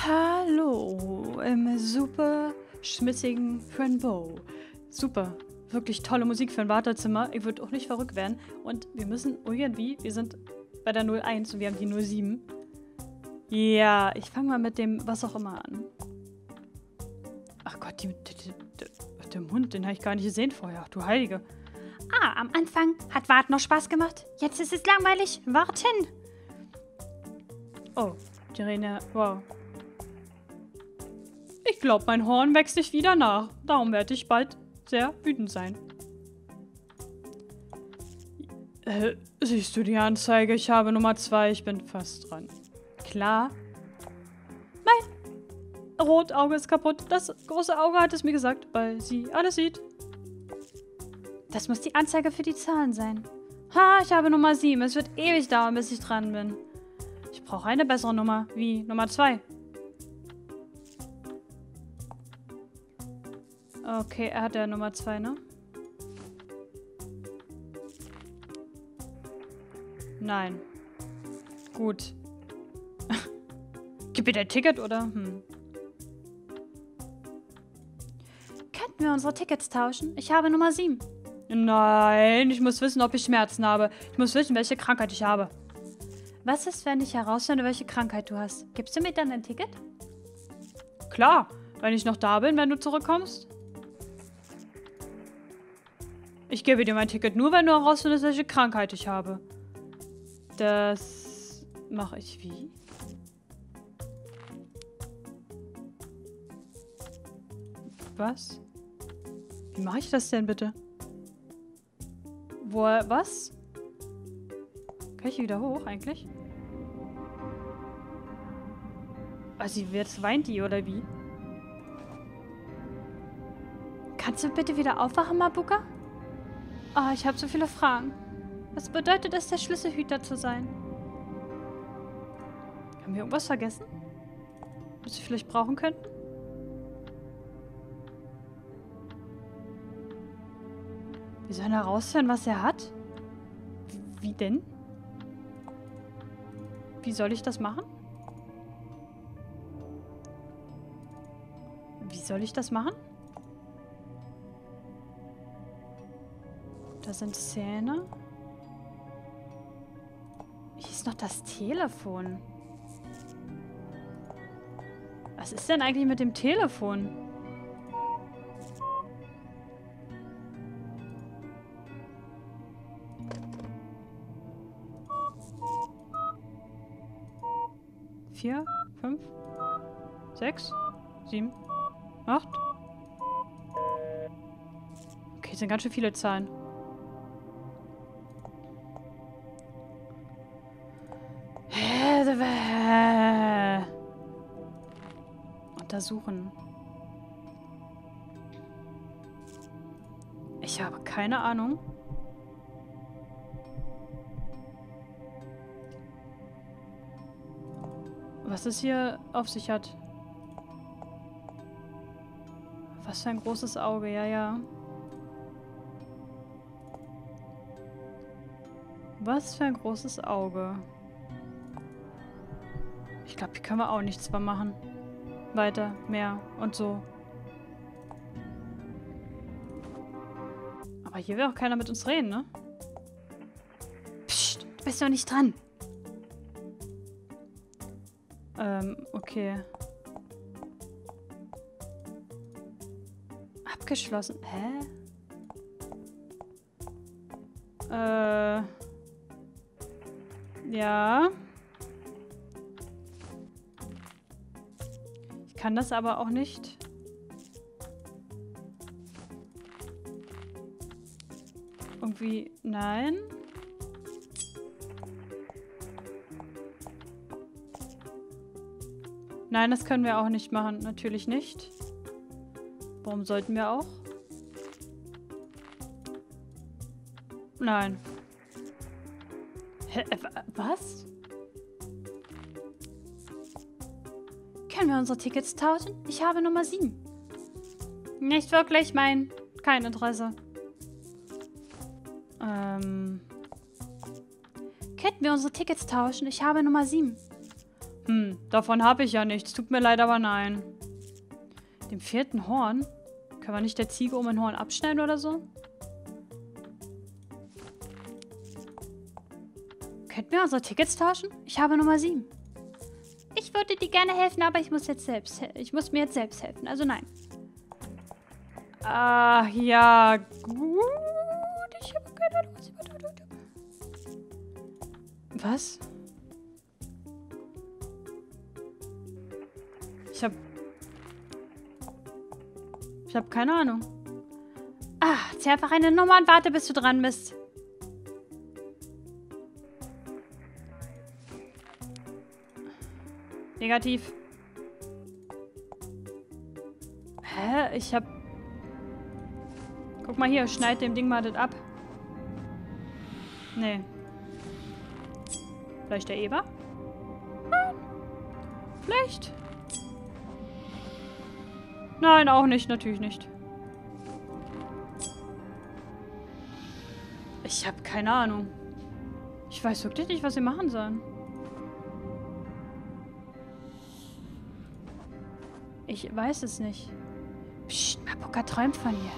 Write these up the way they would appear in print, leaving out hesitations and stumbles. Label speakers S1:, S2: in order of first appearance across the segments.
S1: Hallo im super schmitzigen Rainbow. Super, wirklich tolle Musik für ein Wartezimmer. Ich würde auch nicht verrückt werden. Und wir müssen irgendwie, wir sind bei der 01 und wir haben die 07. Ja, ich fange mal mit dem was auch immer an. Ach Gott, der Mund, den habe ich gar nicht gesehen vorher. Ach du Heilige.
S2: Ah, am Anfang hat Warten noch Spaß gemacht. Jetzt ist es langweilig. Warten.
S1: Oh, die Rene, wow. Ich glaube, mein Horn wächst nicht wieder nach. Darum werde ich bald sehr wütend sein. Siehst du die Anzeige? Ich habe Nummer 2. Ich bin fast dran. Klar. Mein Rotauge ist kaputt. Das große Auge hat es mir gesagt, weil sie alles sieht.
S2: Das muss die Anzeige für die Zahlen sein. Ha, ich habe Nummer 7. Es wird ewig dauern, bis ich dran bin.
S1: Ich brauche eine bessere Nummer, wie Nummer 2. Okay, er hat ja Nummer 2, ne? Nein. Gut. Gib mir dein Ticket, oder?
S2: Könnten wir unsere Tickets tauschen? Ich habe Nummer 7.
S1: Nein, ich muss wissen, ob ich Schmerzen habe. Ich muss wissen, welche Krankheit ich habe.
S2: Was ist, wenn ich herausfinde, welche Krankheit du hast? Gibst du mir dann ein Ticket?
S1: Klar, wenn ich noch da bin, wenn du zurückkommst. Ich gebe dir mein Ticket nur, wenn du herausfindest, welche Krankheit ich habe. Das mache ich wie? Was? Wie mache ich das denn bitte? Was? Kann ich hier wieder hoch eigentlich? Also jetzt weint die, oder wie?
S2: Kannst du bitte wieder aufwachen, Mabuka?
S1: Ah, ich habe so viele Fragen. Was bedeutet es, der Schlüsselhüter zu sein? Haben wir irgendwas vergessen? Was wir vielleicht brauchen könnten? Wir sollen herausfinden, was er hat? Wie denn? Wie soll ich das machen? Wie soll ich das machen? Da sind Zähne. Hier ist noch das Telefon. Was ist denn eigentlich mit dem Telefon? Vier, 5, 6, 7, 8. Okay, das sind ganz schön viele Zahlen. Untersuchen. Ich habe keine Ahnung. Was es hier auf sich hat. Was für ein großes Auge, ja, ja. Was für ein großes Auge. Ich glaube, hier können wir auch nichts mehr machen. Weiter, mehr und so. Aber hier will auch keiner mit uns reden, ne?
S2: Psst, du bist doch nicht dran.
S1: Okay. Abgeschlossen. Hä? Ja. Ich kann das aber auch nicht. Irgendwie, nein. Nein, das können wir auch nicht machen. Natürlich nicht. Warum sollten wir auch? Nein. Hä, was?
S2: Können wir unsere Tickets tauschen? Ich habe Nummer 7.
S1: Nicht wirklich, kein Interesse.
S2: Könnten wir unsere Tickets tauschen? Ich habe Nummer 7.
S1: Davon habe ich ja nichts. Tut mir leid, aber nein. Dem fehlt ein Horn. Können wir nicht der Ziege um ein Horn abschneiden oder so? Könnten wir unsere Tickets tauschen? Ich habe Nummer 7. Ich würde dir gerne helfen, aber ich muss mir jetzt selbst helfen. Also nein. Ah, ja, gut. Ich habe keine Ahnung, was ich tun. Was? Ich habe keine Ahnung. Ah, zieh einfach eine Nummer und warte, bis du dran bist. Negativ. Hä? Ich hab... Guck mal hier, schneid dem Ding mal das ab. Nee. Vielleicht der Eber? Nein. Vielleicht. Nein, auch nicht. Natürlich nicht. Ich habe keine Ahnung. Ich weiß wirklich nicht, was sie machen sollen. Ich weiß es nicht. Psst, Mabuka träumt von ihr.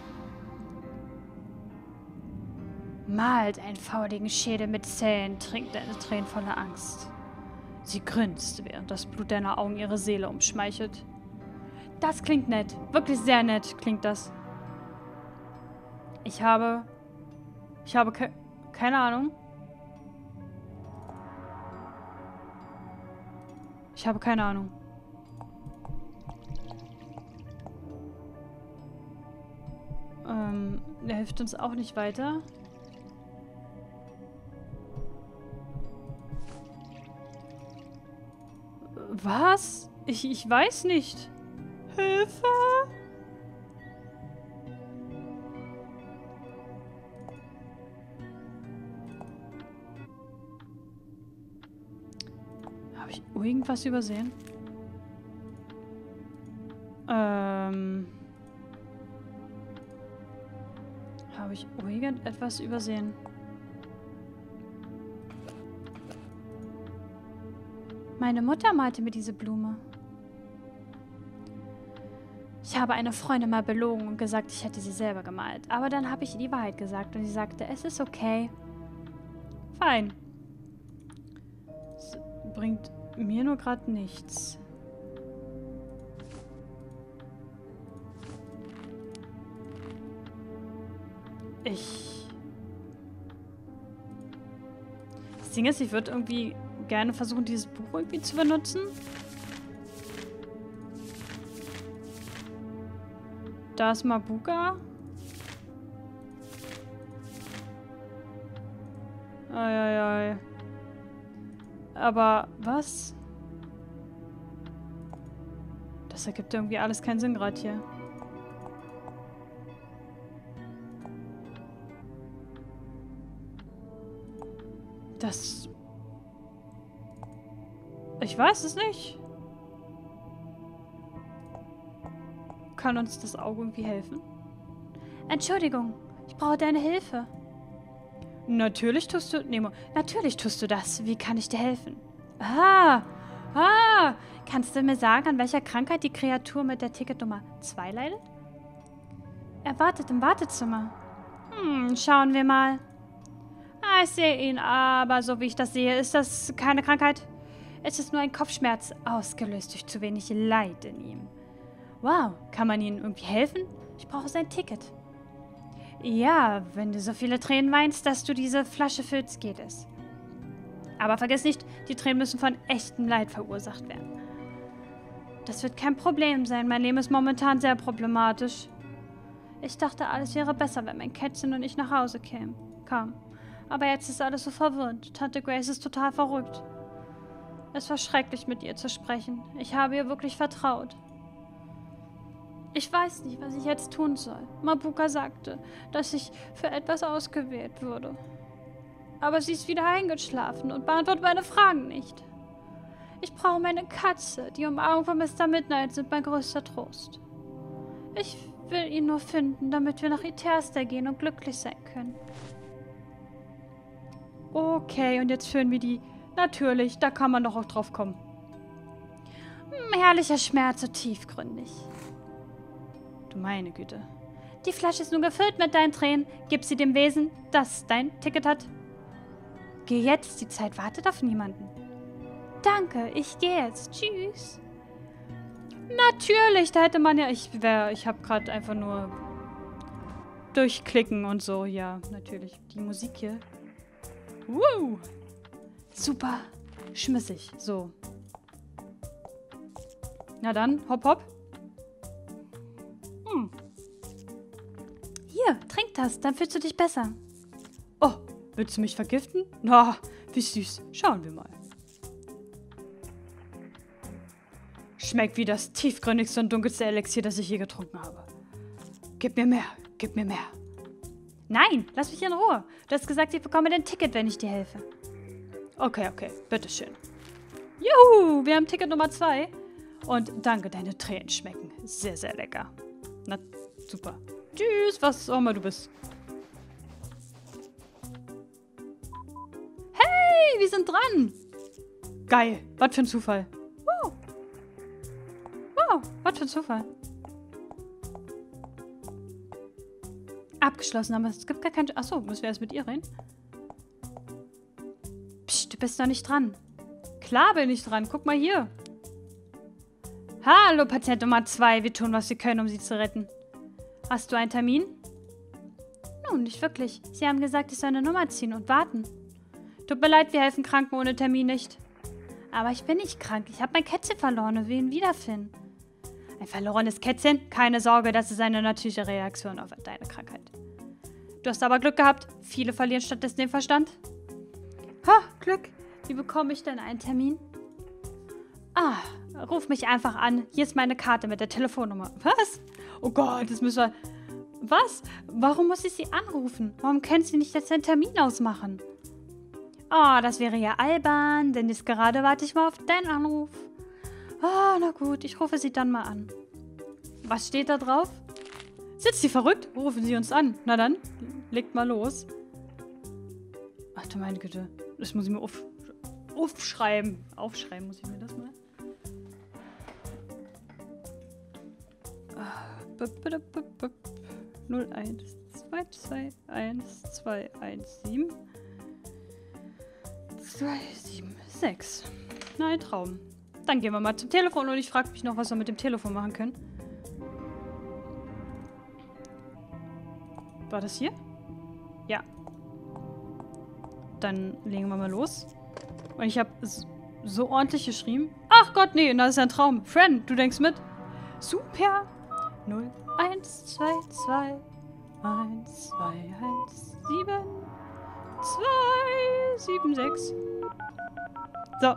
S1: Malt einen fauligen Schädel mit Zähnen, trinkt eine tränenvolle Angst. Sie grinst, während das Blut deiner Augen ihre Seele umschmeichelt. Das klingt nett. Wirklich sehr nett klingt das. Ich habe keine Ahnung. Ich habe keine Ahnung. Der hilft uns auch nicht weiter. Was? Ich weiß nicht. Hilfe! Habe ich irgendwas übersehen? Habe ich irgendetwas übersehen? Meine Mutter malte mir diese Blume. Ich habe eine Freundin mal belogen und gesagt, ich hätte sie selber gemalt. Aber dann habe ich ihr die Wahrheit gesagt und sie sagte, es ist okay. Fein. Das bringt mir nur gerade nichts. Das Ding ist, ich würde irgendwie gerne versuchen, dieses Buch irgendwie zu benutzen. Da ist Mabuka. Eieiei. Aber was? Das ergibt irgendwie alles keinen Sinn gerade hier. Das... Ich weiß es nicht. Kann uns das Auge irgendwie helfen? Entschuldigung, ich brauche deine Hilfe. Natürlich tust du... Nemo, natürlich tust du das. Wie kann ich dir helfen? Kannst du mir sagen, an welcher Krankheit die Kreatur mit der Ticketnummer 2 leidet? Er wartet im Wartezimmer. Schauen wir mal. Ich sehe ihn, aber so wie ich das sehe, ist das keine Krankheit. Es ist nur ein Kopfschmerz, ausgelöst durch zu wenig Leid in ihm. Wow, kann man Ihnen irgendwie helfen? Ich brauche sein Ticket. Ja, wenn du so viele Tränen weinst, dass du diese Flasche füllst, geht es. Aber vergiss nicht, die Tränen müssen von echtem Leid verursacht werden. Das wird kein Problem sein. Mein Leben ist momentan sehr problematisch. Ich dachte, alles wäre besser, wenn mein Kätzchen und ich nach Hause kam. Aber jetzt ist alles so verwirrend. Tante Grace ist total verrückt. Es war schrecklich, mit ihr zu sprechen. Ich habe ihr wirklich vertraut. Ich weiß nicht, was ich jetzt tun soll. Mabuka sagte, dass ich für etwas ausgewählt würde. Aber sie ist wieder eingeschlafen und beantwortet meine Fragen nicht. Ich brauche meine Katze. Die Umarmung von Mr. Midnight sind mein größter Trost. Ich will ihn nur finden, damit wir nach Itersta gehen und glücklich sein können. Okay, und jetzt führen wir die... Natürlich, da kann man doch auch drauf kommen.
S2: Herrlicher Schmerz, so tiefgründig.
S1: Du meine Güte.
S2: Die Flasche ist nun gefüllt mit deinen Tränen. Gib sie dem Wesen, das dein Ticket hat. Geh jetzt, die Zeit wartet auf niemanden. Danke, ich gehe jetzt. Tschüss.
S1: Natürlich, da hätte man ja... Ich habe gerade einfach nur durchklicken und so. Ja, natürlich. Die Musik hier. Super. Schmissig. So. Na dann, hopp, hopp.
S2: Hier, trink das, dann fühlst du dich besser.
S1: Oh, willst du mich vergiften? Na, wie süß. Schauen wir mal. Schmeckt wie das tiefgründigste und dunkelste Elixier, das ich je getrunken habe. Gib mir mehr, gib mir mehr.
S2: Nein, lass mich in Ruhe. Du hast gesagt, ich bekomme dein Ticket, wenn ich dir helfe.
S1: Okay, bitteschön. Juhu, wir haben Ticket Nummer 2. Und danke, deine Tränen schmecken sehr, sehr lecker. Na, super. Tschüss, was auch immer du bist. Hey, wir sind dran. Geil, was für ein Zufall. Wow, was für ein Zufall. Abgeschlossen, aber es gibt gar keinen... Achso, müssen wir erst mit ihr reden? Psst, du bist noch nicht dran. Klar bin ich dran, guck mal hier. Hallo, Patient Nummer 2, wir tun, was wir können, um Sie zu retten. Hast du einen Termin? Nun, nicht wirklich. Sie haben gesagt, ich soll eine Nummer ziehen und warten. Tut mir leid, wir helfen Kranken ohne Termin nicht. Aber ich bin nicht krank. Ich habe mein Kätzchen verloren und will ihn wiederfinden. Ein verlorenes Kätzchen? Keine Sorge, das ist eine natürliche Reaktion auf deine Krankheit. Du hast aber Glück gehabt. Viele verlieren stattdessen den Verstand. Ha, Glück. Wie bekomme ich denn einen Termin? Ah, ruf mich einfach an. Hier ist meine Karte mit der Telefonnummer. Was? Oh Gott, das müssen wir... Was? Warum muss ich sie anrufen? Warum können Sie nicht jetzt einen Termin ausmachen? Oh, das wäre ja albern, denn jetzt gerade warte ich mal auf deinen Anruf. Ah, na gut, ich rufe sie dann mal an. Was steht da drauf? Sind Sie verrückt? Rufen Sie uns an. Na dann, legt mal los. Ach du meine Güte, das muss ich mir aufschreiben. Aufschreiben muss ich mir das mal. 01 221 217 276. Na, ein Traum. Dann gehen wir mal zum Telefon und ich frage mich noch, was wir mit dem Telefon machen können. War das hier? Ja. Dann legen wir mal los. Und ich habe so ordentlich geschrieben. Ach Gott, nee, das ist ja ein Traum. Friend, du denkst mit? Super. 0, 1, 2, 2, 1, 2, 1, 7, 2, 7, 6. So.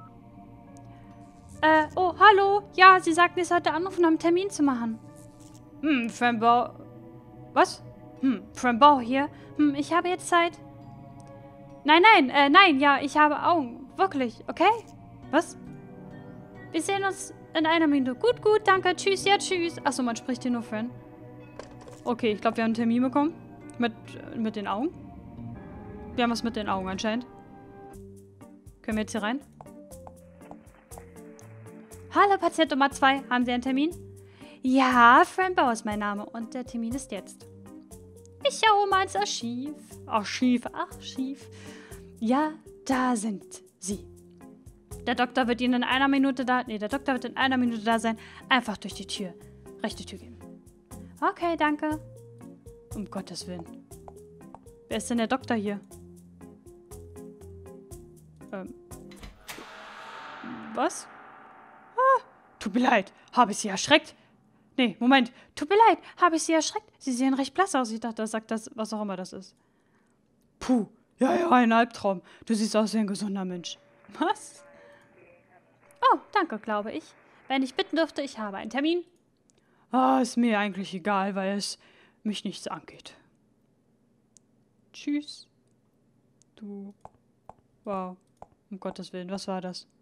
S1: Oh, hallo. Ja, Sie sagten, ich sollte anrufen, um einen Termin zu machen. Friend Bau. Was? Friend Bau hier. Ich habe jetzt Zeit. Nein, ja, ich habe Augen. Wirklich, okay? Was? Wir sehen uns in einer Minute. Gut, danke. Tschüss, ja, tschüss. Achso, man spricht hier nur Friend. Okay, ich glaube, wir haben einen Termin bekommen. Mit den Augen. Wir haben was mit den Augen anscheinend. Können wir jetzt hier rein? Hallo, Patient Nummer 2. Haben Sie einen Termin? Ja, Friend Bau ist mein Name und der Termin ist jetzt. Ich schaue mal ins Archiv. Archiv. Ja, da sind Sie. Der Doktor wird Ihnen in einer Minute da... Nee, der Doktor wird in einer Minute da sein. Einfach durch die Tür. Rechte Tür gehen. Okay, danke. Um Gottes Willen. Wer ist denn der Doktor hier? Was? Ah, tut mir leid. Habe ich Sie erschreckt? Nee, Moment. Tut mir leid. Habe ich Sie erschreckt? Sie sehen recht blass aus. Ich dachte, das sagt das, was auch immer das ist. Puh. Ja, ein Albtraum. Du siehst aus wie ein gesunder Mensch. Was? Oh, danke, glaube ich. Wenn ich bitten dürfte, ich habe einen Termin. Ah, ist mir eigentlich egal, weil es mich nichts angeht. Tschüss. Du. Wow. Um Gottes Willen, was war das?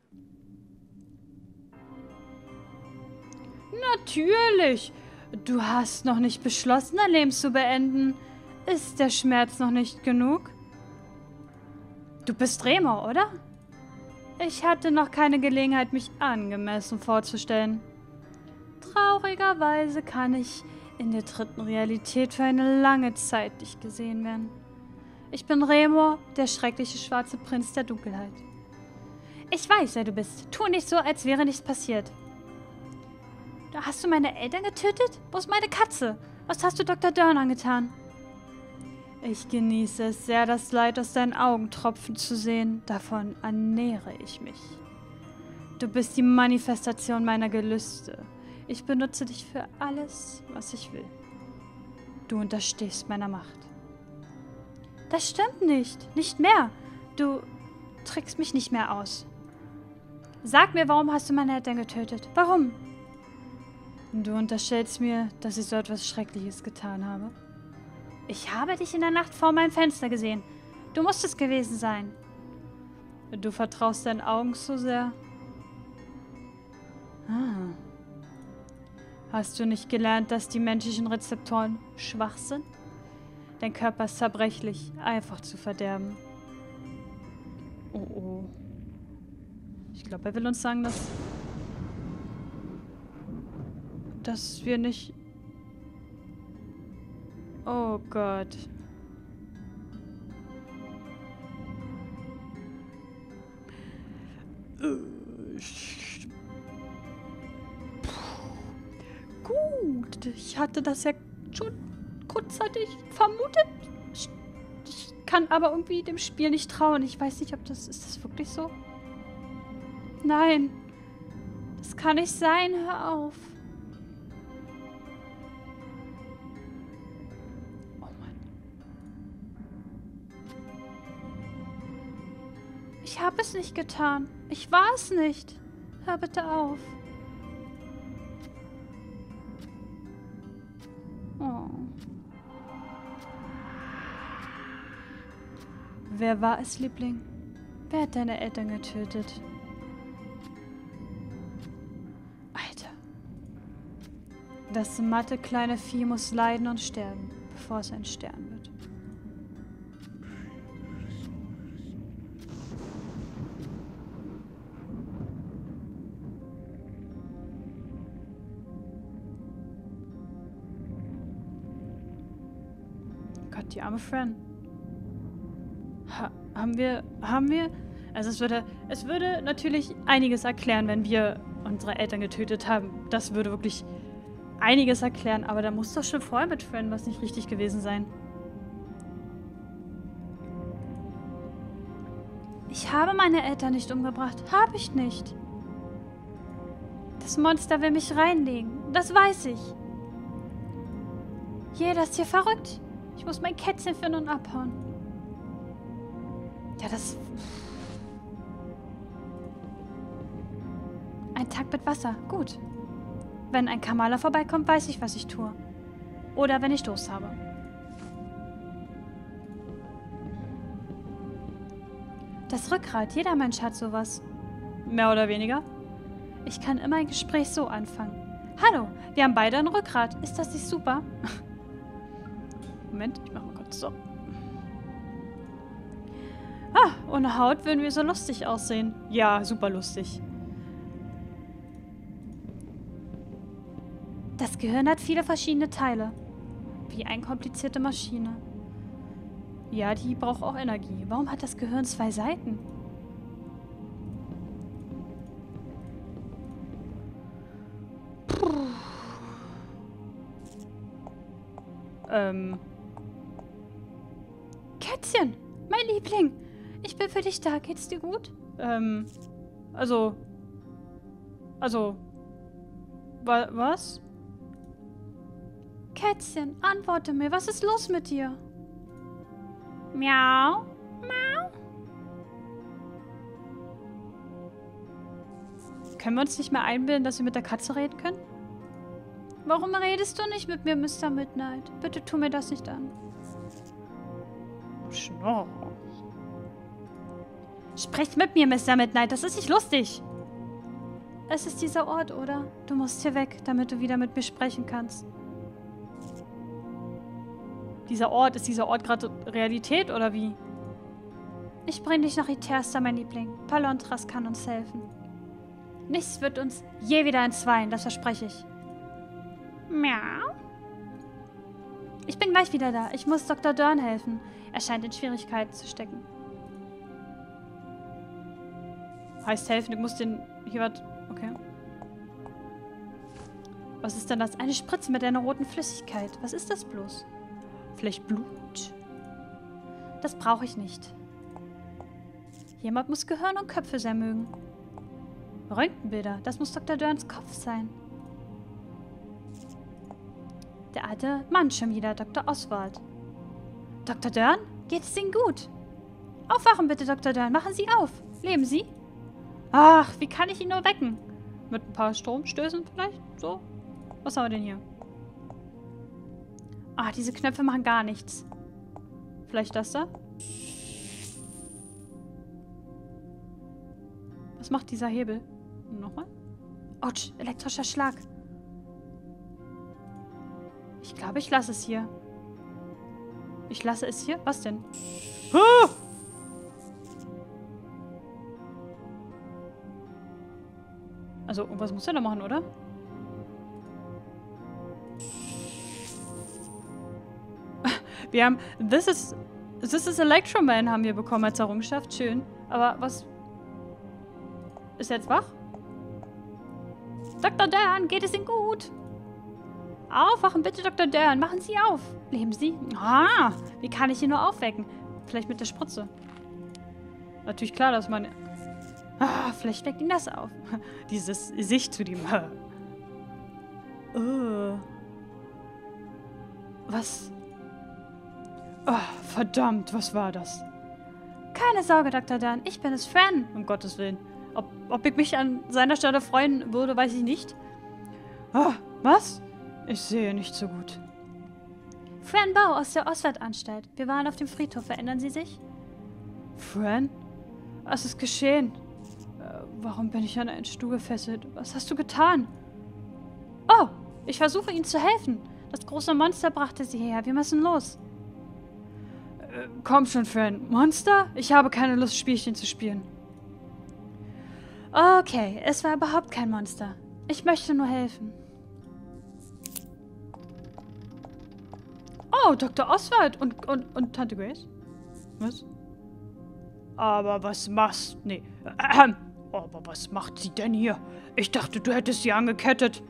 S1: Natürlich. Du hast noch nicht beschlossen, dein Leben zu beenden. Ist der Schmerz noch nicht genug? Du bist Remo, oder? Ich hatte noch keine Gelegenheit, mich angemessen vorzustellen. Traurigerweise kann ich in der dritten Realität für eine lange Zeit nicht gesehen werden. Ich bin Remo, der schreckliche schwarze Prinz der Dunkelheit. Ich weiß, wer du bist. Tu nicht so, als wäre nichts passiert. Hast du meine Eltern getötet? Wo ist meine Katze? Was hast du Dr. Dorn angetan? Ich genieße es sehr, das Leid aus deinen Augentropfen zu sehen. Davon ernähre ich mich. Du bist die Manifestation meiner Gelüste. Ich benutze dich für alles, was ich will. Du unterstehst meiner Macht. Das stimmt nicht. Nicht mehr. Du trickst mich nicht mehr aus. Sag mir, warum hast du meine Eltern getötet? Warum? Du unterstellst mir, dass ich so etwas Schreckliches getan habe. Ich habe dich in der Nacht vor meinem Fenster gesehen. Du musst es gewesen sein. Du vertraust deinen Augen so sehr. Ah. Hast du nicht gelernt, dass die menschlichen Rezeptoren schwach sind? Dein Körper ist zerbrechlich, einfach zu verderben. Oh oh. Ich glaube, er will uns sagen, dass wir nicht... Oh Gott. Gut, ich hatte das ja schon kurzzeitig vermutet. Ich kann aber irgendwie dem Spiel nicht trauen. Ich weiß nicht, ob das... Ist das wirklich so? Nein. Das kann nicht sein. Hör auf. Oh Mann. Ich habe es nicht getan. Ich war es nicht. Hör bitte auf. Oh. Wer war es, Liebling? Wer hat deine Eltern getötet? Alter. Das matte kleine Vieh muss leiden und sterben, bevor es ein Stern wird. Gott, die arme Fran. Haben wir... Also es würde natürlich einiges erklären, wenn wir unsere Eltern getötet haben. Das würde wirklich einiges erklären, aber da muss doch schon vorher mit Fran was nicht richtig gewesen sein. Ich habe meine Eltern nicht umgebracht. Habe ich nicht. Das Monster will mich reinlegen. Das weiß ich. Jeder ist hier verrückt. Ich muss mein Kätzchen finden und abhauen. Ja, das... Ein Tag mit Wasser. Gut. Wenn ein Kamala vorbeikommt, weiß ich, was ich tue. Oder wenn ich Durst habe. Das Rückgrat. Jeder Mensch hat sowas. Mehr oder weniger. Ich kann immer ein Gespräch so anfangen. Hallo, wir haben beide ein Rückgrat. Ist das nicht super? Moment, ich mach mal kurz so. Ah, ohne Haut würden wir so lustig aussehen. Ja, super lustig. Das Gehirn hat viele verschiedene Teile. Wie eine komplizierte Maschine. Ja, die braucht auch Energie. Warum hat das Gehirn 2 Seiten? Puh. Kätzchen, mein Liebling. Ich bin für dich da. Geht's dir gut? Was? Kätzchen, antworte mir. Was ist los mit dir? Miau. Miau. Können wir uns nicht mehr einbilden, dass wir mit der Katze reden können? Warum redest du nicht mit mir, Mr. Midnight? Bitte tu mir das nicht an. Schnorr. Sprich mit mir, Mr. Midnight. Das ist nicht lustig. Es ist dieser Ort, oder? Du musst hier weg, damit du wieder mit mir sprechen kannst. Ist dieser Ort gerade Realität, oder wie?
S2: Ich bringe dich nach Itersta, mein Liebling. Palontras kann uns helfen. Nichts wird uns je wieder entzweien, das verspreche ich. Miau. Ich bin gleich wieder da. Ich muss Dr. Dorn helfen. Er scheint in Schwierigkeiten zu stecken.
S1: Heißt helfen, du musst den... Hier was... Okay. Was ist denn das? Eine Spritze mit einer roten Flüssigkeit. Was ist das bloß? Vielleicht Blut?
S2: Das brauche ich nicht. Jemand muss Gehirn und Köpfe sehr mögen. Röntgenbilder. Das muss Dr. Dorns Kopf sein. Der alte Mann schon wieder, Dr. Oswald. Dr. Dorn? Geht es Ihnen gut? Aufwachen bitte, Dr. Dorn. Machen Sie auf. Leben Sie? Ach, wie kann ich ihn nur wecken?
S1: Mit ein paar Stromstößen vielleicht? So? Was haben wir denn hier?
S2: Ah, diese Knöpfe machen gar nichts.
S1: Vielleicht das da? Was macht dieser Hebel? Nochmal?
S2: Autsch, elektrischer Schlag. Ich glaube, ich lasse es hier.
S1: Ich lasse es hier? Was denn? Ah! Also, irgendwas muss er da machen, oder? Wir haben... This is Electroman haben wir bekommen als Errungenschaft. Schön. Aber was... Ist er jetzt wach?
S2: Dr. Dorn, geht es Ihnen gut? Aufwachen bitte, Dr. Dorn. Machen Sie auf. Leben Sie?
S1: Ah, wie kann ich ihn nur aufwecken? Vielleicht mit der Spritze. Natürlich klar, dass man... Ah, vielleicht weckt ihn das auf. Dieses Sicht zu dem... Was? Oh, verdammt, was war das?
S2: Keine Sorge, Dr. Dorn. Ich bin es, Fran.
S1: Um Gottes Willen. Ob ich mich an seiner Stelle freuen würde, weiß ich nicht. Ah, was? Ich sehe nicht so gut.
S2: Fran Bow aus der Oswald-Anstalt. Wir waren auf dem Friedhof. Erinnern Sie sich?
S1: Fran? Was ist geschehen? Warum bin ich an einen Stuhl gefesselt? Was hast du getan?
S2: Oh, ich versuche Ihnen zu helfen. Das große Monster brachte Sie hierher. Wir müssen los.
S1: Komm schon, Fran. Monster? Ich habe keine Lust, Spielchen zu spielen.
S2: Okay, es war überhaupt kein Monster. Ich möchte nur helfen.
S1: Oh, Dr. Oswald und Tante Grace? Was? Aber was machst... Nee. Aber was macht sie denn hier? Ich dachte, du hättest sie angekettet.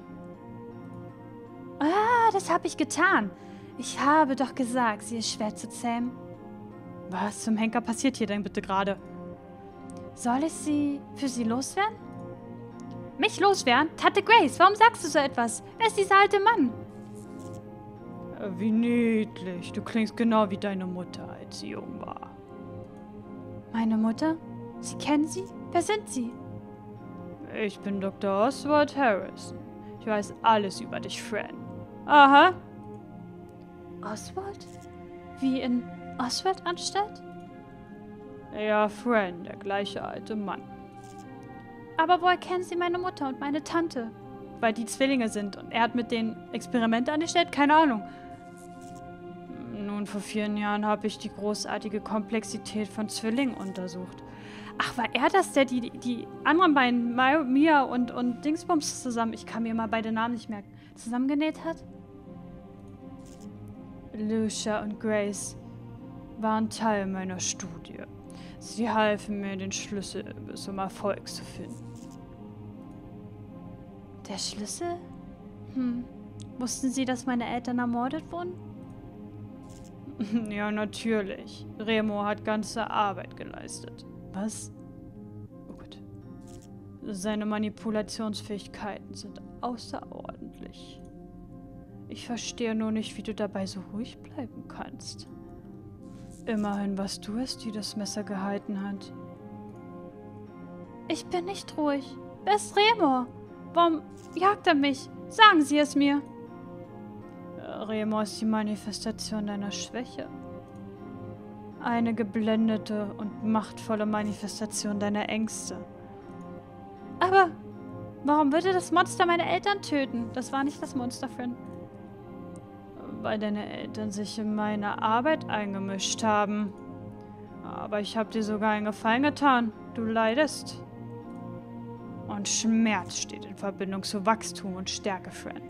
S2: Ah, das habe ich getan. Ich habe doch gesagt, sie ist schwer zu zähmen.
S1: Was zum Henker passiert hier denn bitte gerade?
S2: Soll ich sie für Sie loswerden? Mich loswerden? Tante Grace, warum sagst du so etwas? Wer ist dieser alte Mann?
S1: Wie niedlich. Du klingst genau wie deine Mutter, als sie jung war.
S2: Meine Mutter? Sie kennen sie? Wer sind Sie?
S1: Ich bin Dr. Oswald Harrison. Ich weiß alles über dich, Fran. Aha.
S2: Oswald? Wie in Oswald-Anstalt?
S1: Ja, Fran, der gleiche alte Mann.
S2: Aber woher kennen Sie meine Mutter und meine Tante?
S1: Weil die Zwillinge sind und er hat mit denen Experimente angestellt? Keine Ahnung. Nun, vor 4 Jahren habe ich die großartige Komplexität von Zwillingen untersucht. Ach, war er das, der die anderen beiden, Mia und Dingsbums zusammen, ich kann mir mal beide Namen nicht merken, zusammengenäht hat? Lucia und Grace waren Teil meiner Studie. Sie halfen mir, den Schlüssel zum Erfolg zu finden.
S2: Der Schlüssel? Wussten Sie, dass meine Eltern ermordet wurden?
S1: Ja, natürlich. Remo hat ganze Arbeit geleistet. Was? Oh Gott. Seine Manipulationsfähigkeiten sind außerordentlich. Ich verstehe nur nicht, wie du dabei so ruhig bleiben kannst. Immerhin warst du es, die das Messer gehalten hat.
S2: Ich bin nicht ruhig. Wer ist Remo? Warum jagt er mich? Sagen Sie es mir.
S1: Remo ist die Manifestation deiner Schwäche. Eine geblendete und machtvolle Manifestation deiner Ängste.
S2: Aber warum würde das Monster meine Eltern töten? Das war nicht das Monster, Fran.
S1: Weil deine Eltern sich in meine Arbeit eingemischt haben. Aber ich habe dir sogar einen Gefallen getan. Du leidest. Und Schmerz steht in Verbindung zu Wachstum und Stärke, Fran.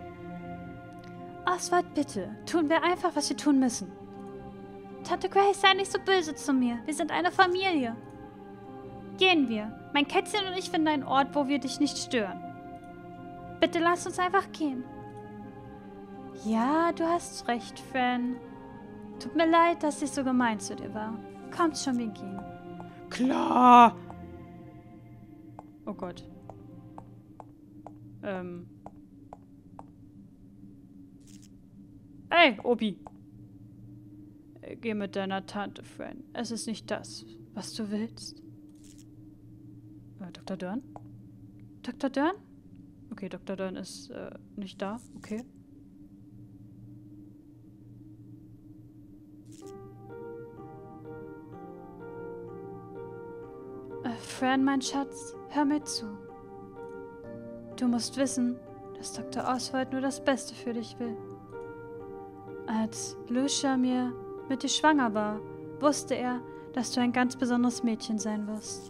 S2: Oswald, bitte. Tun wir einfach, was wir tun müssen. Tante Grace, sei nicht so böse zu mir. Wir sind eine Familie. Gehen wir. Mein Kätzchen und ich finden einen Ort, wo wir dich nicht stören. Bitte lass uns einfach gehen. Ja, du hast recht, Fran. Tut mir leid, dass ich so gemein zu dir war. Kommt schon, wir gehen.
S1: Klar! Oh Gott. Hey, Obi. Geh mit deiner Tante, Fran. Es ist nicht das, was du willst. Dr. Dern? Dr. Dern? Okay, Dr. Dern ist nicht da. Okay.
S2: Fran, mein Schatz, hör mir zu. Du musst wissen, dass Dr. Oswald nur das Beste für dich will. Als Lucia mit dir schwanger war, wusste er, dass du ein ganz besonderes Mädchen sein wirst.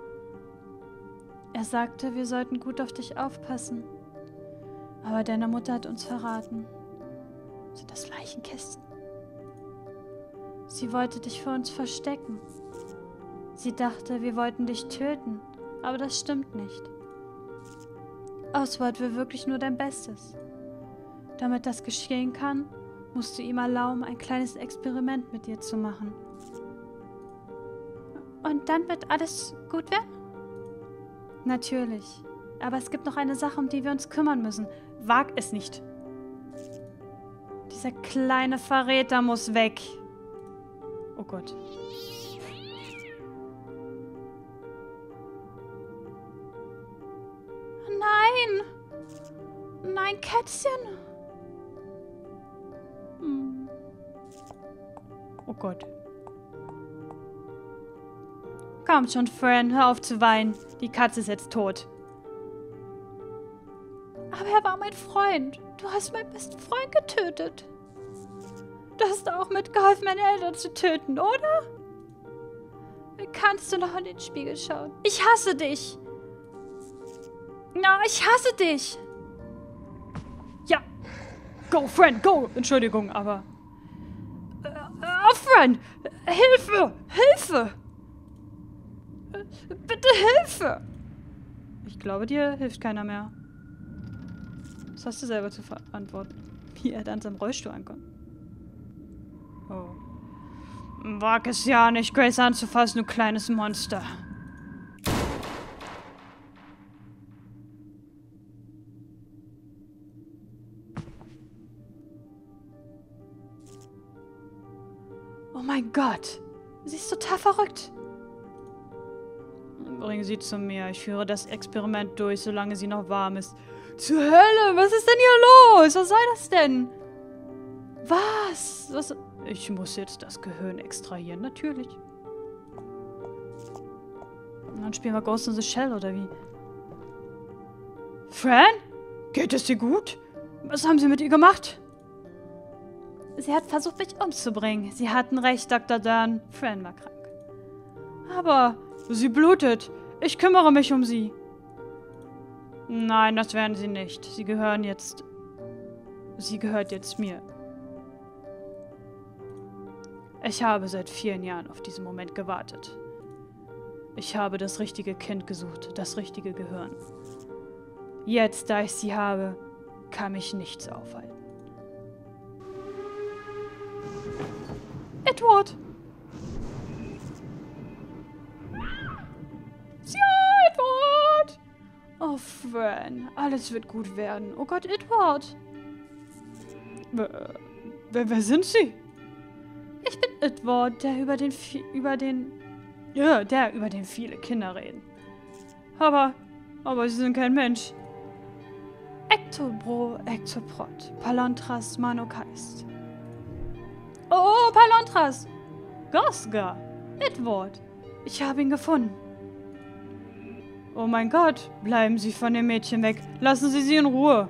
S2: Er sagte, wir sollten gut auf dich aufpassen. Aber deine Mutter hat uns verraten. Sind das Leichenkästen? Sie wollte dich vor uns verstecken. Sie dachte, wir wollten dich töten, aber das stimmt nicht. Oswald will wirklich nur dein Bestes. Damit das geschehen kann, musst du ihm erlauben, ein kleines Experiment mit dir zu machen. Und dann wird alles gut werden? Natürlich. Aber es gibt noch eine Sache, um die wir uns kümmern müssen.
S1: Wag es nicht.
S2: Dieser kleine Verräter muss weg.
S1: Oh Gott.
S2: Nein! Nein, Kätzchen!
S1: Oh Gott. Komm schon, Fran, hör auf zu weinen. Die Katze ist jetzt tot.
S2: Aber er war mein Freund. Du hast meinen besten Freund getötet. Du hast auch mitgeholfen, meine Eltern zu töten, oder? Wie kannst du noch in den Spiegel schauen? Ich hasse dich! Na, ich hasse dich!
S1: Ja! Go, Fran, go! Entschuldigung, aber... Fran! Hilfe! Hilfe! Bitte Hilfe! Ich glaube, dir hilft keiner mehr. Das hast du selber zu verantworten. Wie er dann seinem Rollstuhl ankommt. Oh. Wag es ja nicht, Grace anzufassen, du kleines Monster. Oh mein Gott. Sie ist total verrückt. Bring sie zu mir. Ich führe das Experiment durch, solange sie noch warm ist. Zur Hölle, was ist denn hier los? Was soll das denn? Was? Ich muss jetzt das Gehirn extrahieren, natürlich. Und dann spielen wir Ghost in the Shell, oder wie? Fran? Geht es dir gut? Was haben sie mit ihr gemacht?
S2: Sie hat versucht, mich umzubringen.
S1: Sie hatten recht, Dr. Dern. Fran war krank. Aber sie blutet. Ich kümmere mich um sie. Nein, das werden sie nicht. Sie gehört jetzt mir. Ich habe seit 4 Jahren auf diesen Moment gewartet. Ich habe das richtige Kind gesucht, das richtige Gehirn. Jetzt, da ich sie habe, kann mich nichts aufhalten. Edward! Ja, Edward! Oh, Fran, alles wird gut werden. Oh Gott, Edward! Wer sind Sie? Ich bin Edward, der über den viele Kinder reden. Aber Sie sind kein Mensch. Ektobro, Ektoprot, Palontras, Manokaist. Oh, Palontras! Gosga! Edward! Ich habe ihn gefunden. Oh mein Gott, bleiben Sie von dem Mädchen weg. Lassen Sie sie in Ruhe.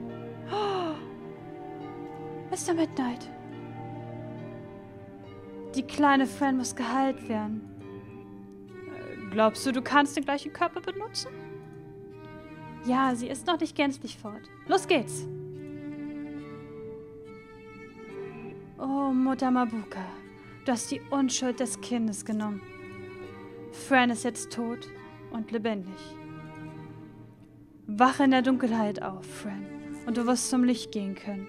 S2: Mr. Midnight. Die kleine Fran muss geheilt werden.
S1: Glaubst du, du kannst den gleichen Körper benutzen?
S2: Ja, sie ist noch nicht gänzlich fort. Los geht's. Oh, Mutter Mabuka, du hast die Unschuld des Kindes genommen. Fran ist jetzt tot und lebendig. Wache in der Dunkelheit auf, Fran, und du wirst zum Licht gehen können.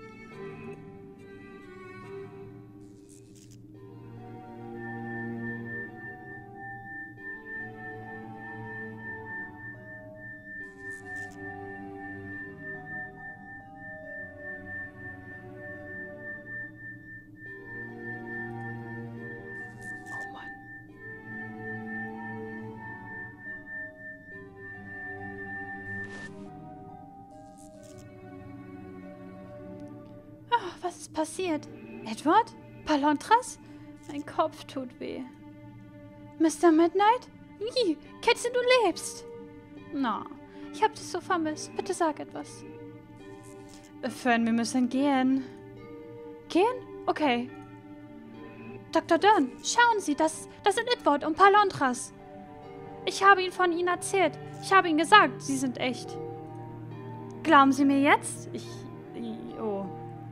S2: Was ist passiert? Edward? Palontras? Mein Kopf tut weh. Mr. Midnight? Wie? Kätzchen, du lebst! Na, ich hab dich so vermisst. Bitte sag etwas. Fern, wir müssen gehen. Gehen? Okay. Dr. Dern, schauen Sie, das sind Edward und Palontras. Ich habe Ihnen von Ihnen erzählt. Ich habe Ihnen gesagt, Sie sind echt. Glauben Sie mir jetzt? Oh.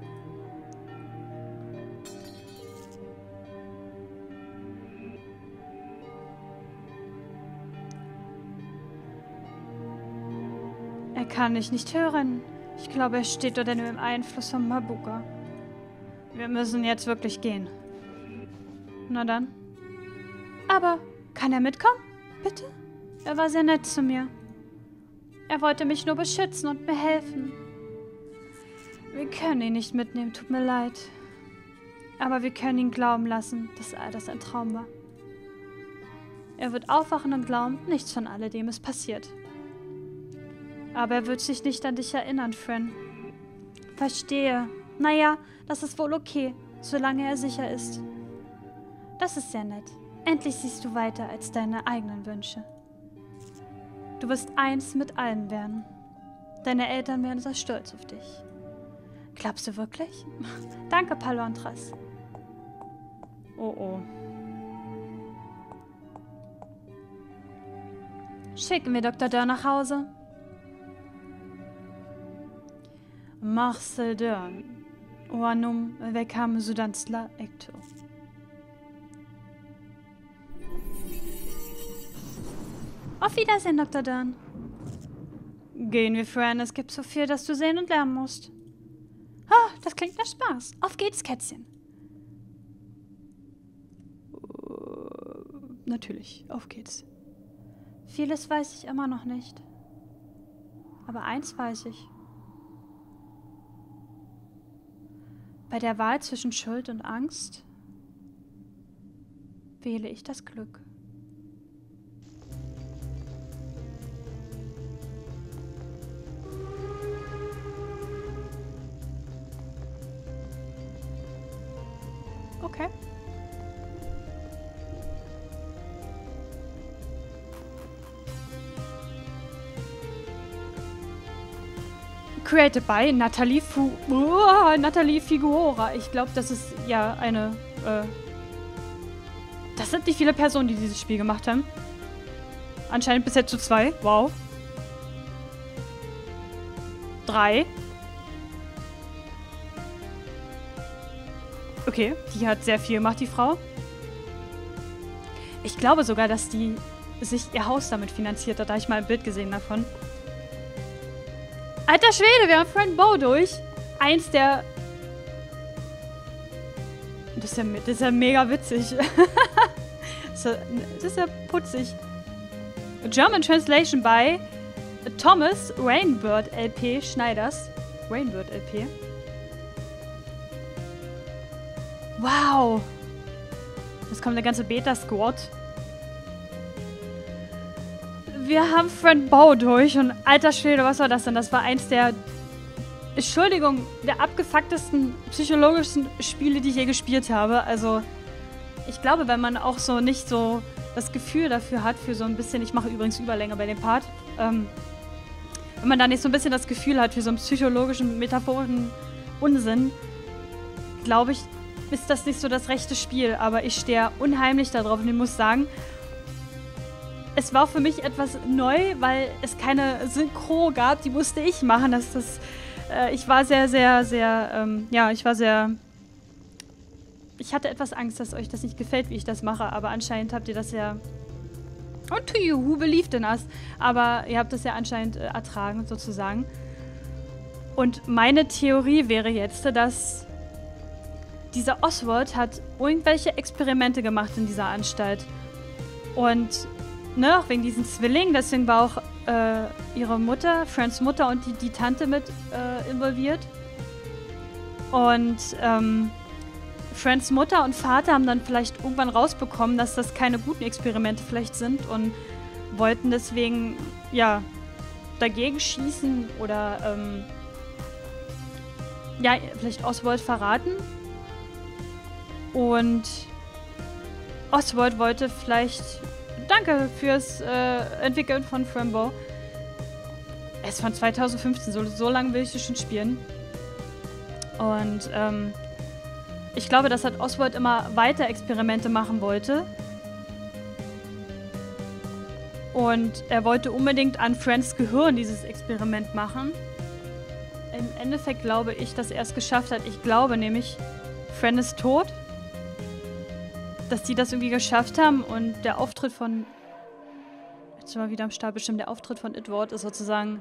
S2: Er kann dich nicht hören. Ich glaube, er steht unter dem Einfluss von Mabuka. Wir müssen jetzt wirklich gehen. Na dann. Aber kann er mitkommen? Bitte? Er war sehr nett zu mir. Er wollte mich nur beschützen und mir helfen. Wir können ihn nicht mitnehmen, tut mir leid. Aber wir können ihn glauben lassen, dass all das ein Traum war. Er wird aufwachen und glauben, nichts von alledem ist passiert. Aber er wird sich nicht an dich erinnern, Fran. Verstehe. Naja, das ist wohl okay, solange er sicher ist. Das ist sehr nett. Endlich siehst du weiter als deine eigenen Wünsche. Du wirst eins mit allen werden. Deine Eltern werden sehr stolz auf dich. Glaubst du wirklich? Danke, Palontras.
S1: Oh, oh.
S2: Schicken wir Dr. Dern nach Hause.
S1: Marcel Dern. Oanum vekam Sudansla Ekto.
S2: Auf Wiedersehen, Dr. Dern.
S1: Gehen wir, Fran. Es gibt so viel, das du sehen und lernen musst.
S2: Das klingt nach Spaß. Auf geht's, Kätzchen.
S1: Natürlich, auf geht's.
S2: Vieles weiß ich immer noch nicht. Aber eins weiß ich. Bei der Wahl zwischen Schuld und Angst wähle ich das Glück.
S1: Okay. Created by Nathalie Figueroa. Ich glaube, das ist ja eine... das sind nicht viele Personen, die dieses Spiel gemacht haben. Anscheinend bisher zu 2. Wow. 3. Okay, die hat sehr viel gemacht, die Frau. Ich glaube sogar, dass die sich ihr Haus damit finanziert hat. Da habe ich mal ein Bild gesehen davon. Alter Schwede, wir haben Fran Bow durch. Eins der... Das ist ja mega witzig. Das ist ja putzig. German Translation by Thomas Rainbird LP Schneiders. Rainbird LP. Wow. Jetzt kommt der ganze Beta-Squad. Wir haben Fran Bow durch und alter Schwede, was war das denn? Das war eins der, Entschuldigung, der abgefucktesten psychologischen Spiele, die ich je gespielt habe. Also, ich glaube, wenn man auch so nicht so das Gefühl dafür hat, für so ein bisschen, ich mache übrigens Überlänge bei dem Part, wenn man da nicht so ein bisschen das Gefühl hat für so einen psychologischen, metaphorischen Unsinn, glaube ich, ist das nicht so das rechte Spiel, aber ich stehe unheimlich darauf und ich muss sagen, es war für mich etwas neu, weil es keine Synchro gab, die musste ich machen. Ich war ich hatte etwas Angst, dass euch das nicht gefällt, wie ich das mache, aber anscheinend habt ihr das ja... Und who believed in us? Aber ihr habt das ja anscheinend ertragen, sozusagen. Und meine Theorie wäre jetzt, dass dieser Oswald hat irgendwelche Experimente gemacht in dieser Anstalt. Und, ne, auch wegen diesen Zwillingen, deswegen war auch ihre Mutter, Frans Mutter und die Tante mit involviert. Und, Frans Mutter und Vater haben dann vielleicht irgendwann rausbekommen, dass das keine guten Experimente vielleicht sind und wollten deswegen, ja, dagegen schießen oder, ja, vielleicht Oswald verraten. Und Oswald wollte vielleicht, danke fürs Entwickeln von Frambo. Es ist von 2015, so lange will ich das schon spielen. Und, ich glaube, dass halt Oswald immer weiter Experimente machen wollte. Und er wollte unbedingt an Frans Gehirn dieses Experiment machen. Im Endeffekt glaube ich, dass er es geschafft hat. Ich glaube nämlich, Fran ist tot. Dass die das irgendwie geschafft haben und der Auftritt von... Jetzt sind wir wieder am Start bestimmt. Der Auftritt von Edward ist sozusagen...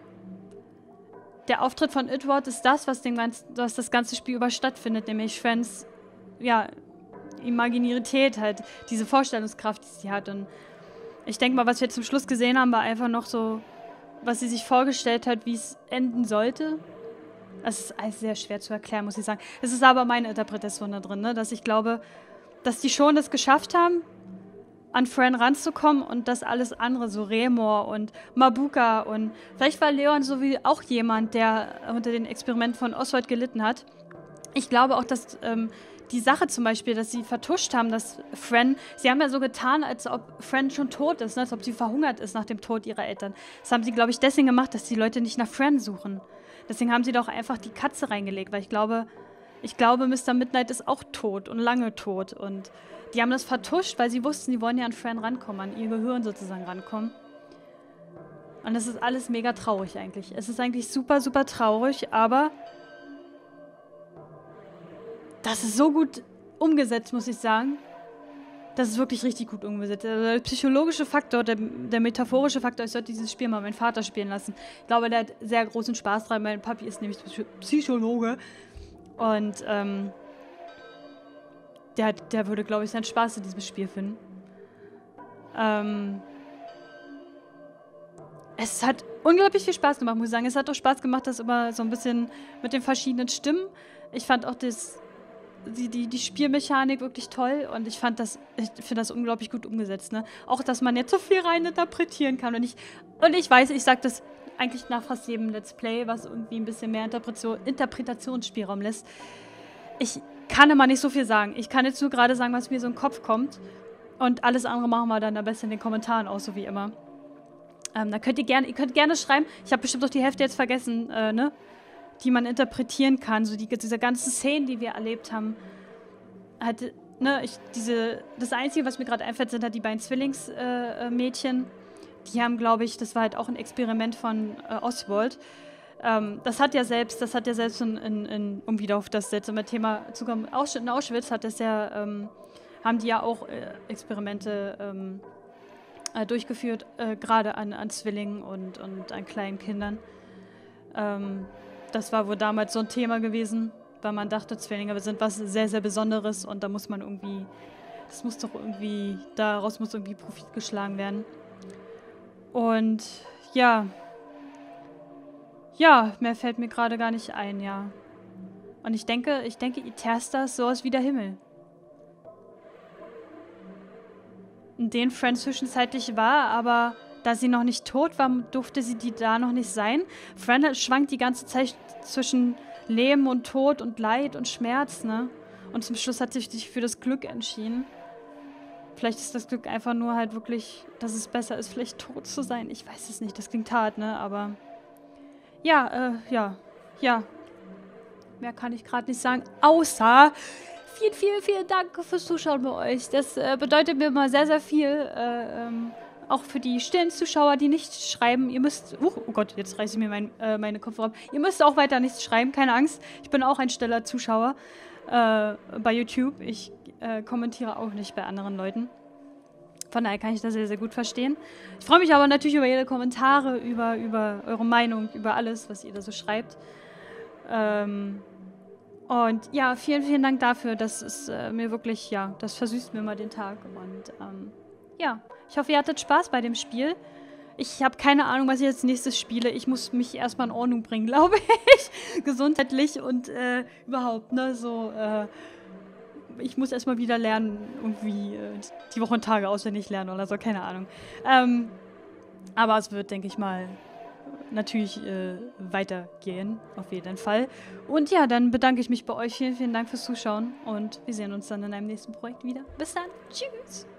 S1: Der Auftritt von Edward ist das, was das ganze Spiel über stattfindet, nämlich Frans, ja, Imaginität halt, diese Vorstellungskraft, die sie hat. Und ich denke mal, was wir zum Schluss gesehen haben, war einfach noch so, was sie sich vorgestellt hat, wie es enden sollte. Das ist alles sehr schwer zu erklären, muss ich sagen. Es ist aber meine Interpretation da drin, ne? Dass ich glaube, dass die schon das geschafft haben, an Fran ranzukommen und das alles andere, so Remor und Mabuka und vielleicht war Leon so wie auch jemand, der unter den Experimenten von Oswald gelitten hat. Ich glaube auch, dass die Sache zum Beispiel, dass sie vertuscht haben, dass Fran, sie haben ja so getan, als ob Fran schon tot ist, ne? Als ob sie verhungert ist nach dem Tod ihrer Eltern. Das haben sie, glaube ich, deswegen gemacht, dass die Leute nicht nach Fran suchen. Deswegen haben sie doch einfach die Katze reingelegt, weil ich glaube, Mr. Midnight ist auch tot und lange tot und die haben das vertuscht, weil sie wussten, die wollen ja an Fran rankommen, an ihr Gehirn sozusagen rankommen. Und das ist alles mega traurig eigentlich. Es ist eigentlich super, super traurig, aber das ist so gut umgesetzt, muss ich sagen. Das ist wirklich richtig gut umgesetzt. Also der psychologische Faktor, der metaphorische Faktor, ich sollte dieses Spiel mal meinen Vater spielen lassen. Ich glaube, der hat sehr großen Spaß dran. Mein Papi ist nämlich Psychologe. Und, der würde, glaube ich, seinen Spaß in diesem Spiel finden. Es hat unglaublich viel Spaß gemacht, muss ich sagen. Es hat auch Spaß gemacht, das immer so ein bisschen mit den verschiedenen Stimmen. Ich fand auch die Spielmechanik wirklich toll und ich finde das unglaublich gut umgesetzt. Ne? Auch, dass man jetzt so viel rein interpretieren kann. Und ich weiß, ich sage das eigentlich nach fast jedem Let's Play, was irgendwie ein bisschen mehr Interpretationsspielraum lässt. Ich kann immer nicht so viel sagen. Ich kann jetzt nur gerade sagen, was mir so in den Kopf kommt. Und alles andere machen wir dann am besten in den Kommentaren aus, so wie immer. Da könnt ihr gerne schreiben. Ich habe bestimmt auch die Hälfte jetzt vergessen, ne? Die man interpretieren kann. So diese ganzen Szenen, die wir erlebt haben. Halt, ne, das Einzige, was mir gerade einfällt, sind halt die beiden Zwillingsmädchen. Die haben, glaube ich, das war halt auch ein Experiment von Oswald. Das hat ja selbst um wieder auf das seltsame Thema zu kommen, in Auschwitz haben die ja auch Experimente durchgeführt, gerade an Zwillingen und an kleinen Kindern. Das war wohl damals so ein Thema gewesen, weil man dachte, Zwillinge sind was sehr, sehr Besonderes und daraus muss irgendwie Profit geschlagen werden. Und ja, mehr fällt mir gerade gar nicht ein, ja. Und ich denke, Itersta ist sowas wie der Himmel. In den Fran zwischenzeitlich war, aber da sie noch nicht tot war, durfte sie die da noch nicht sein. Fran schwankt die ganze Zeit zwischen Leben und Tod und Leid und Schmerz, ne? Und zum Schluss hat sie sich für das Glück entschieden. Vielleicht ist das Glück einfach nur halt wirklich, dass es besser ist, vielleicht tot zu sein. Ich weiß es nicht, das klingt hart, ne? Aber ja. Mehr kann ich gerade nicht sagen, außer vielen, vielen, vielen Dank fürs Zuschauen bei euch. Das bedeutet mir immer sehr, sehr viel. Auch für die stillen Zuschauer, die nicht schreiben. Ihr müsst... oh Gott, jetzt reiße ich mir meine Kopfhörer ab. Ihr müsst auch weiter nichts schreiben, keine Angst. Ich bin auch ein stiller Zuschauer bei YouTube. Ich kommentiere auch nicht bei anderen Leuten. Von daher kann ich das sehr, sehr gut verstehen. Ich freue mich aber natürlich über jede Kommentare, über eure Meinung, über alles, was ihr da so schreibt. Und ja, vielen, vielen Dank dafür. Das ist mir wirklich, ja, das versüßt mir mal den Tag. Und ja, ich hoffe, ihr hattet Spaß bei dem Spiel. Ich habe keine Ahnung, was ich als nächstes spiele. Ich muss mich erstmal in Ordnung bringen, glaube ich. Gesundheitlich und überhaupt, ne, so, ich muss erstmal wieder lernen, irgendwie die Wochentage auswendig lernen oder so, keine Ahnung. Aber es wird, denke ich mal, natürlich weitergehen, auf jeden Fall. Und ja, dann bedanke ich mich bei euch. Vielen, vielen Dank fürs Zuschauen und wir sehen uns dann in einem nächsten Projekt wieder. Bis dann. Tschüss.